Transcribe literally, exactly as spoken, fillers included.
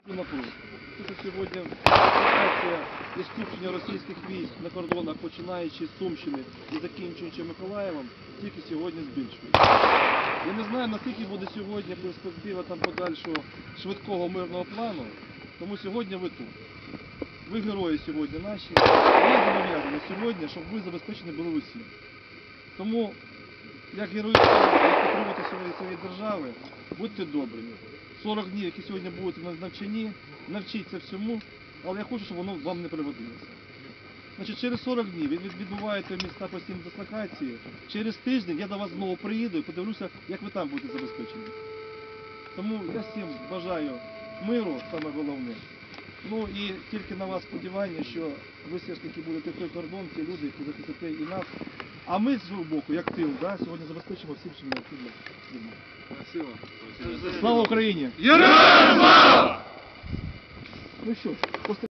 Напруг. Тут сьогодні ситуація і скупчення російських військ на кордонах, починаючи з Сумщини і закінчуючи Миколаєвом, тільки сьогодні збільшується. Я не знаю, наскільки буде сьогодні перспектива там подальшого швидкого мирного плану, тому сьогодні ви тут. Ви герої сьогодні наші. Я зобов'язаний сьогодні, щоб ви забезпечені були усі. Тому, як герої, як підтримувати свої, свої держави, будьте добрі. сорок днів, які сьогодні будуть на навчанні, навчіться всьому, але я хочу, щоб воно вам не пригодилося. Значить, через сорок днів ви відбуваєте міста постійної дислокації, через тиждень я до вас знову приїду і подивлюся, як ви там будете забезпечені. Тому я всім бажаю миру, саме головне. Ну і тільки на вас сподівання, що ви все ж таки будете той кордон, ті люди, які захистите і нас. А ми з свого боку, як тил, да, сьогодні забезпечимо всім, що необхідно. Спасибо. Слава Україні! Героям слава! Ну що,